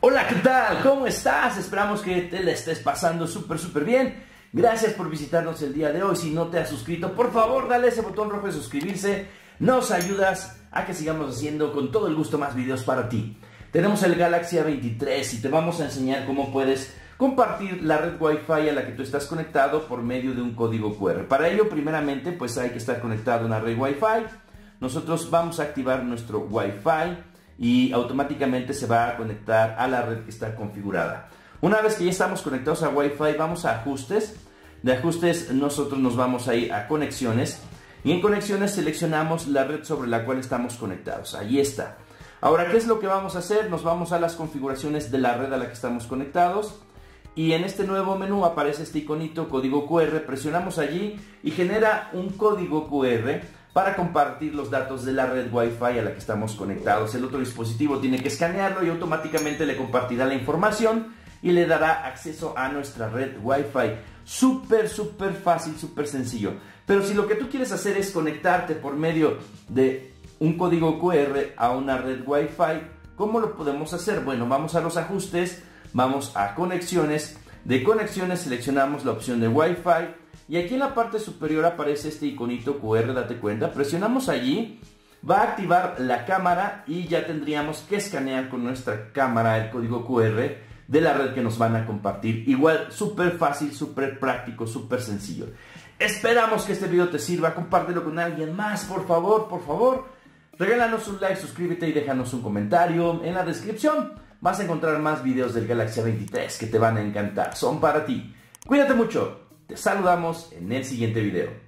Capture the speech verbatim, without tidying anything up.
Hola, ¿qué tal? ¿Cómo estás? Esperamos que te la estés pasando súper, súper bien. Gracias por visitarnos el día de hoy. Si no te has suscrito, por favor, dale ese botón rojo de suscribirse. Nos ayudas a que sigamos haciendo con todo el gusto más videos para ti. Tenemos el Galaxy A veintitrés y te vamos a enseñar cómo puedes compartir la red Wi-Fi a la que tú estás conectado por medio de un código cu erre. Para ello, primeramente, pues hay que estar conectado a una red Wi-Fi. Nosotros vamos a activar nuestro Wi-Fi y automáticamente se va a conectar a la red que está configurada. Una vez que ya estamos conectados a Wi-Fi, vamos a ajustes. De ajustes nosotros nos vamos a ir a conexiones y en conexiones seleccionamos la red sobre la cual estamos conectados. Ahí está. Ahora, ¿qué es lo que vamos a hacer? Nos vamos a las configuraciones de la red a la que estamos conectados y en este nuevo menú aparece este iconito código cu erre. Presionamos allí y genera un código cu erre para compartir los datos de la red Wi-Fi a la que estamos conectados. El otro dispositivo tiene que escanearlo y automáticamente le compartirá la información y le dará acceso a nuestra red Wi-Fi. Súper, súper fácil, súper sencillo. Pero si lo que tú quieres hacer es conectarte por medio de un código cu erre a una red Wi-Fi, ¿cómo lo podemos hacer? Bueno, vamos a los ajustes, vamos a conexiones. De conexiones seleccionamos la opción de Wi-Fi. Y aquí en la parte superior aparece este iconito cu erre, date cuenta, presionamos allí, va a activar la cámara y ya tendríamos que escanear con nuestra cámara el código cu erre de la red que nos van a compartir. Igual, súper fácil, súper práctico, súper sencillo. Esperamos que este video te sirva, compártelo con alguien más, por favor, por favor. Regálanos un like, suscríbete y déjanos un comentario. En la descripción vas a encontrar más videos del Galaxy A veintitrés que te van a encantar, son para ti. Cuídate mucho. Te saludamos en el siguiente video.